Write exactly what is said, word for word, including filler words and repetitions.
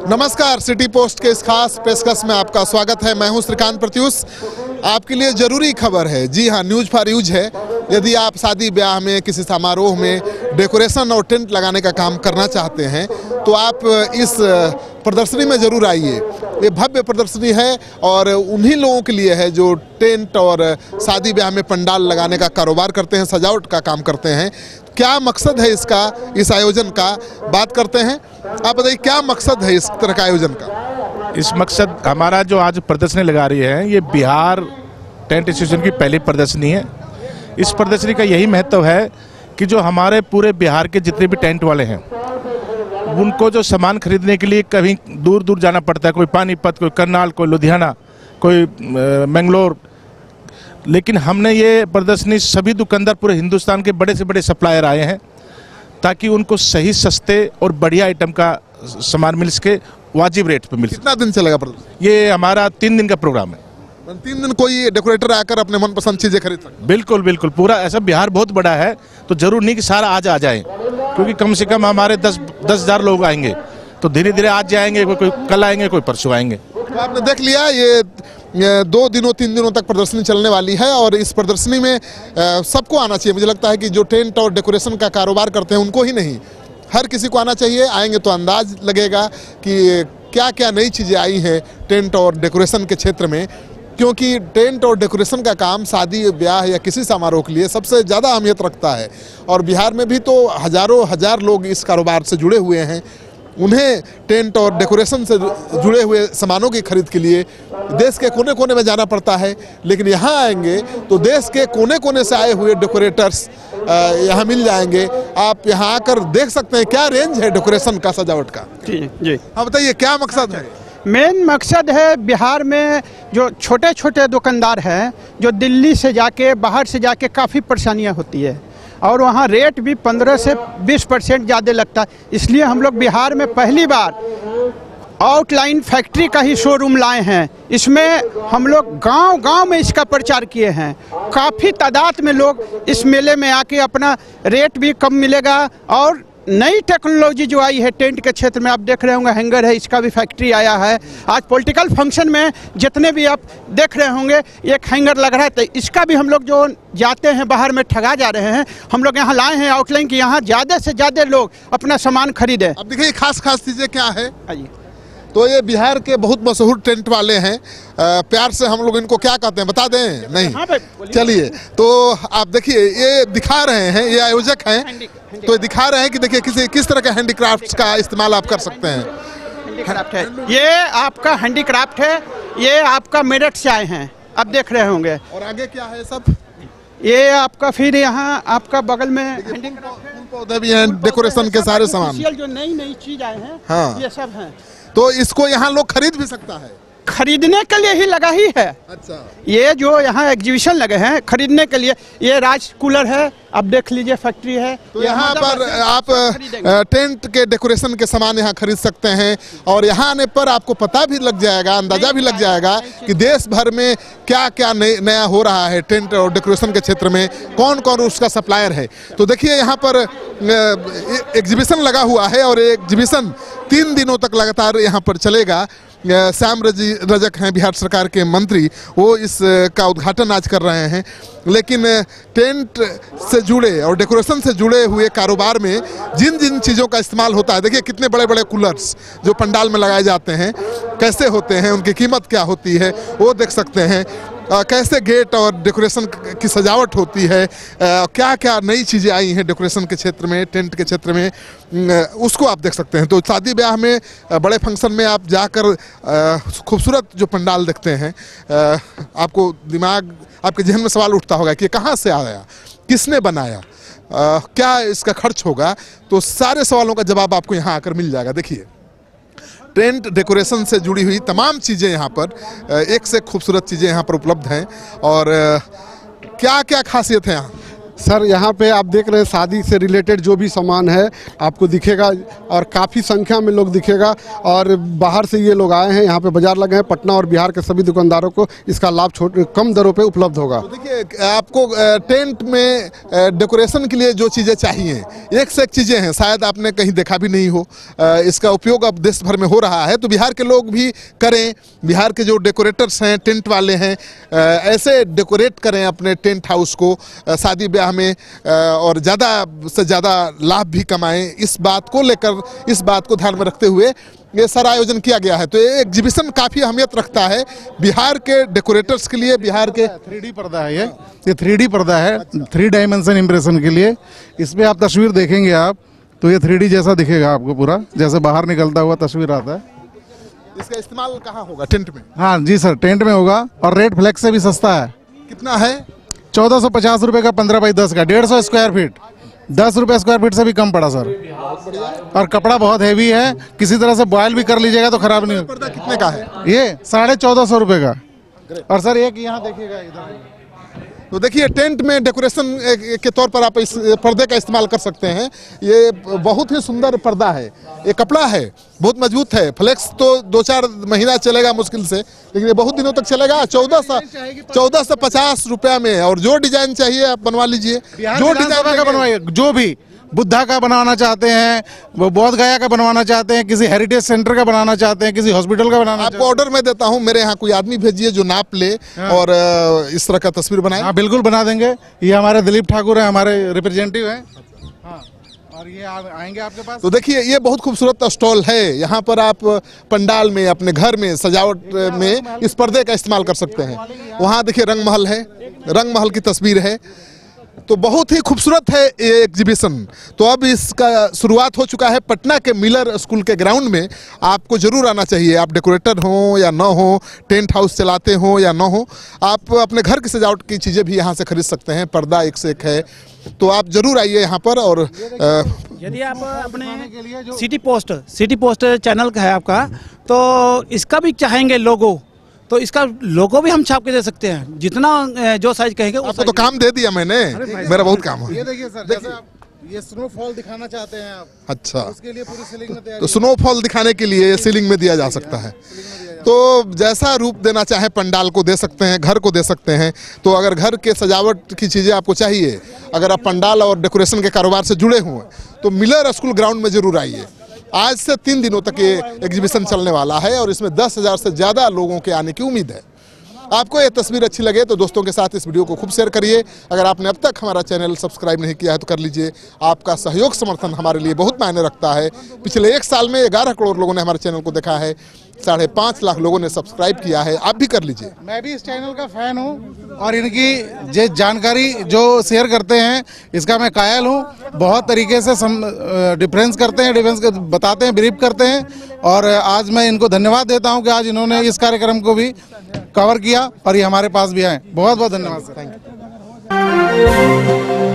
नमस्कार, city post के इस खास पेशकश में आपका स्वागत है। मैं हूं श्रीकांत प्रत्युष। आपके लिए जरूरी खबर है, जी हां, न्यूज फॉर यूज है। यदि आप शादी ब्याह में, किसी समारोह में डेकोरेशन और टेंट लगाने का काम करना चाहते हैं तो आप इस प्रदर्शनी में जरूर आइए। ये भव्य प्रदर्शनी है और उन्हीं लोगों के लिए है जो टेंट और शादी ब्याह में पंडाल लगाने का कारोबार करते हैं, सजावट का काम करते हैं। क्या मकसद है इसका, इस आयोजन का, बात करते हैं। आप बताइए, क्या मकसद है इस तरह का आयोजन का? इस मकसद हमारा जो आज प्रदर्शनी लगा रही है, ये बिहार टेंट एसोसिएशन की पहली प्रदर्शनी है। इस प्रदर्शनी का यही महत्व है कि जो हमारे पूरे बिहार के जितने भी टेंट वाले हैं, उनको जो सामान खरीदने के लिए कहीं दूर दूर जाना पड़ता है, कोई पानीपत, कोई करनाल, कोई लुधियाना, कोई मैंगलोर, लेकिन हमने ये प्रदर्शनी सभी दुकानदार पूरे हिंदुस्तान के बड़े से बड़े सप्लायर आए हैं ताकि उनको सही, सस्ते और बढ़िया आइटम का सामान मिल सके, वाजिब रेट पे मिल सके। कितना दिन चलेगा प्रदर्शनी? ये हमारा तीन दिन का प्रोग्राम है। तीन दिन कोई डेकोरेटर आकर अपने मनपसंद चीजें खरीद सकते? बिल्कुल बिल्कुल, पूरा ऐसा बिहार बहुत बड़ा है तो जरूर नहीं कि सारा आज आ जाए, क्योंकि कम से कम हमारे दस दस हजार लोग आएंगे, तो धीरे धीरे आज जाएंगे, कोई कल आएंगे, कोई परसों आएंगे। तो आपने देख लिया, ये दो दिनों तीन दिनों तक प्रदर्शनी चलने वाली है और इस प्रदर्शनी में सबको आना चाहिए। मुझे लगता है कि जो टेंट और डेकोरेशन का कारोबार करते हैं उनको ही नहीं, हर किसी को आना चाहिए। आएंगे तो अंदाज लगेगा कि क्या क्या नई चीज़ें आई हैं टेंट और डेकोरेशन के क्षेत्र में, क्योंकि टेंट और डेकोरेशन का काम शादी ब्याह या किसी समारोह के लिए सबसे ज़्यादा अहमियत रखता है। और बिहार में भी तो हज़ारों हज़ार लोग इस कारोबार से जुड़े हुए हैं। उन्हें टेंट और डेकोरेशन से जुड़े हुए सामानों की खरीद के लिए देश के कोने कोने में जाना पड़ता है, लेकिन यहाँ आएंगे तो देश के कोने कोने से आए हुए डेकोरेटर्स यहाँ मिल जाएंगे। आप यहाँ आकर देख सकते हैं क्या रेंज है डेकोरेशन का, सजावट का। जी जी, हाँ बताइए, क्या मकसद है? मेन मकसद है, बिहार में जो छोटे छोटे दुकानदार हैं, जो दिल्ली से जाके, बाहर से जाके काफ़ी परेशानियां होती है और वहाँ रेट भी पंद्रह से बीस परसेंट ज़्यादा लगता है। इसलिए हम लोग बिहार में पहली बार आउटलाइन फैक्ट्री का ही शोरूम लाए हैं। इसमें हम लोग गांव गांव में इसका प्रचार किए हैं। काफ़ी तादाद में लोग इस मेले में आके अपना रेट भी कम मिलेगा और नई टेक्नोलॉजी जो आई है टेंट के क्षेत्र में, आप देख रहे होंगे हैंगर है, इसका भी फैक्ट्री आया है। आज पॉलिटिकल फंक्शन में जितने भी आप देख रहे होंगे एक हैंगर लग रहा है, तो इसका भी हम लोग जो जाते हैं बाहर में ठगा जा रहे हैं, हम लोग यहाँ लाए हैं आउटलाइन कि यहाँ ज़्यादा से ज़्यादा लोग अपना सामान खरीदें। अब देखिए खास खास चीज़ें क्या है। आइए, तो ये बिहार के बहुत मशहूर टेंट वाले हैं। आ, प्यार से हम लोग इनको क्या कहते हैं बता दें? नहीं, हाँ, चलिए। तो आप देखिए, ये दिखा रहे हैं, ये आयोजक हैं, तो दिखा रहे हैं कि देखिए किसी किस तरह का हैंडीक्राफ्ट का इस्तेमाल आप कर सकते हैं। हैंडीक्राफ्ट है, ये आपका हैंडीक्राफ्ट है, ये आपका मेरठ से आए हैं, आप देख रहे होंगे। और आगे क्या है सब? ये आपका फिर यहाँ आपका बगल में पौधे भी हैं, डेकोरेशन के सारे सामान, जो नई नई चीज आए हैं, हाँ, ये सब हैं। तो इसको यहाँ लोग खरीद भी सकता है? खरीदने के लिए ही लगा ही है। अच्छा, ये जो यहाँ एग्जीबिशन लगे हैं खरीदने के लिए, ये राज कूलर है, आप देख लीजिए, फैक्ट्री है। तो यहाँ पर आप टेंट के डेकोरेशन के सामान यहाँ खरीद सकते हैं और यहाँ आने पर आपको पता भी लग जाएगा, अंदाजा भी लग जाएगा कि देश भर में क्या क्या नया हो रहा है टेंट और डेकोरेशन के क्षेत्र में, कौन कौन उसका सप्लायर है। तो देखिए यहाँ पर एग्जीबिशन लगा हुआ है और ये एग्जीबिशन तीन दिनों तक लगातार यहाँ पर चलेगा। श्याम रजक हैं बिहार सरकार के मंत्री, वो इस का उद्घाटन आज कर रहे हैं। लेकिन टेंट से जुड़े और डेकोरेशन से जुड़े हुए कारोबार में जिन जिन चीज़ों का इस्तेमाल होता है, देखिए कितने बड़े बड़े कूलर्स जो पंडाल में लगाए जाते हैं कैसे होते हैं, उनकी कीमत क्या होती है वो देख सकते हैं। आ, कैसे गेट और डेकोरेशन की सजावट होती है, आ, क्या क्या नई चीज़ें आई हैं डेकोरेशन के क्षेत्र में, टेंट के क्षेत्र में, न, उसको आप देख सकते हैं। तो शादी ब्याह में, बड़े फंक्शन में आप जाकर खूबसूरत जो पंडाल देखते हैं, आ, आपको दिमाग, आपके जहन में सवाल उठता होगा कि ये कहाँ से आया, किसने बनाया, आ, क्या इसका खर्च होगा। तो सारे सवालों का जवाब आपको यहाँ आकर मिल जाएगा। देखिए टेंट डेकोरेशन से जुड़ी हुई तमाम चीज़ें यहाँ पर, एक से खूबसूरत चीज़ें यहाँ पर उपलब्ध हैं। और क्या क्या खासियत है यहाँ? सर यहाँ पे आप देख रहे हैं शादी से रिलेटेड जो भी सामान है आपको दिखेगा और काफ़ी संख्या में लोग दिखेगा और बाहर से ये लोग आए हैं, यहाँ पे बाजार लगे हैं। पटना और बिहार के सभी दुकानदारों को इसका लाभ छोटे कम दरों पे उपलब्ध होगा। तो देखिए आपको टेंट में डेकोरेशन के लिए जो चीज़ें चाहिए एक से एक चीज़ें हैं, शायद आपने कहीं देखा भी नहीं हो। इसका उपयोग अब देश भर में हो रहा है, तो बिहार के लोग भी करें। बिहार के जो डेकोरेटर्स हैं, टेंट वाले हैं, ऐसे डेकोरेट करें अपने टेंट हाउस को शादी ब्याह में और ज़्यादा से ज़्यादा लाभ भी कमाएं। इस बात को लेकर, इस बात को ध्यान में रखते हुए ये सारा आयोजन किया गया है। तो ये एग्जीबिशन काफ़ी अहमियत रखता है बिहार के डेकोरेटर्स के लिए। बिहार के थ्री डी पर्दा है, ये ये थ्री डी पर्दा है, थ्री डायमेंशन इम्प्रेशन के लिए। इसमें आप तस्वीर देखेंगे आप तो ये थ्री डी जैसा दिखेगा आपको, पूरा जैसे बाहर निकलता हुआ तस्वीर आता है। इसका इस्तेमाल कहाँ होगा? टेंट में? हाँ जी सर, टेंट में होगा और रेट फ्लेक्स से भी सस्ता है। कितना है? चौदह सौ पचास रुपए का पंद्रह बाई दस का, डेढ़ सौ स्क्वायर फीट, दस रुपए स्क्वायर फीट से भी कम पड़ा सर। और कपड़ा बहुत हैवी है, किसी तरह से बॉयल भी कर लीजिएगा तो खराब नहीं होगा। पर्दा कितने का है? ये साढ़े चौदह सौ रुपए का। और सर एक यहाँ देखिएगा इधर, तो देखिए टेंट में डेकोरेशन के तौर पर आप इस पर्दे का इस्तेमाल कर सकते हैं। ये बहुत ही सुंदर पर्दा है, ये कपड़ा है, बहुत मजबूत है। फ्लेक्स तो दो चार महीना चलेगा मुश्किल से, लेकिन ये बहुत दिनों तक चलेगा। चौदह सौ चौदह सौ पचास रुपया में, और जो डिजाइन चाहिए आप बनवा लीजिए, जो डिजाइन का बनवाइए। जो भी बुद्धा का बनवाना चाहते हैं, वो बोध गया का बनवाना चाहते हैं, किसी हेरिटेज सेंटर का बनाना चाहते हैं, किसी हॉस्पिटल का बनाना आपको ऑर्डर मैं देता हूं, मेरे यहाँ कोई आदमी भेजिए जो नाप ले और इस तरह का तस्वीर बनाए। हाँ बिल्कुल बना देंगे। ये हमारे दिलीप ठाकुर है, हमारे रिप्रेजेंटेटिव हैं। हाँ, और ये आ, आएंगे आपके पास। तो देखिए ये बहुत खूबसूरत स्टॉल है। यहाँ पर आप पंडाल में, अपने घर में सजावट में इस पर्दे का इस्तेमाल कर सकते हैं। वहाँ देखिए रंग महल है, रंग महल की तस्वीर है। तो बहुत ही खूबसूरत है ये एग्जीबिशन। तो अब इसका शुरुआत हो चुका है पटना के मिलर स्कूल के ग्राउंड में। आपको जरूर आना चाहिए, आप डेकोरेटर हो या ना हो, टेंट हाउस चलाते हो या ना हो, आप अपने घर की सजावट की चीज़ें भी यहाँ से खरीद सकते हैं। पर्दा एक से एक है, तो आप जरूर आइए यहाँ पर। और यदि आप अपने city post city post channel का है आपका, तो इसका भी चाहेंगे लोगो, तो इसका लोगो भी हम छाप के दे सकते हैं। जितना जो साइज कहेंगे आपको तो काम दे दिया मैंने, मेरा बहुत काम है। ये देखिए सर, जैसे आप ये स्नोफॉल दिखाना चाहते हैं आप, अच्छा, उसके लिए पूरी सीलिंग में तैयारी। तो स्नोफॉल दिखाने के लिए सीलिंग में दिया जा सकता है। तो जैसा रूप देना चाहे पंडाल को दे सकते हैं, घर को दे सकते हैं। तो अगर घर के सजावट की चीज़ें आपको चाहिए, अगर आप पंडाल और डेकोरेशन के कारोबार से जुड़े हुए, तो मिलर स्कूल ग्राउंड में जरूर आइए। आज से तीन दिनों तक ये एग्जीबिशन चलने वाला है और इसमें दस हज़ार से ज़्यादा लोगों के आने की उम्मीद है। आपको ये तस्वीर अच्छी लगे तो दोस्तों के साथ इस वीडियो को खूब शेयर करिए। अगर आपने अब तक हमारा चैनल सब्सक्राइब नहीं किया है तो कर लीजिए। आपका सहयोग समर्थन हमारे लिए बहुत मायने रखता है। पिछले एक साल में ग्यारह करोड़ लोगों ने हमारे चैनल को देखा है, साढ़े पाँच लाख लोगों ने सब्सक्राइब किया है। आप भी कर लीजिए। मैं भी इस चैनल का फैन हूँ और इनकी जो जानकारी जो शेयर करते हैं इसका मैं कायल हूँ। बहुत तरीके से डिफरेंस करते हैं, डिफरेंस बताते हैं, ब्रीफ करते हैं। और आज मैं इनको धन्यवाद देता हूँ कि आज इन्होंने इस कार्यक्रम को भी कवर किया और ये हमारे पास भी आए। बहुत बहुत धन्यवाद सर, थैंक यू।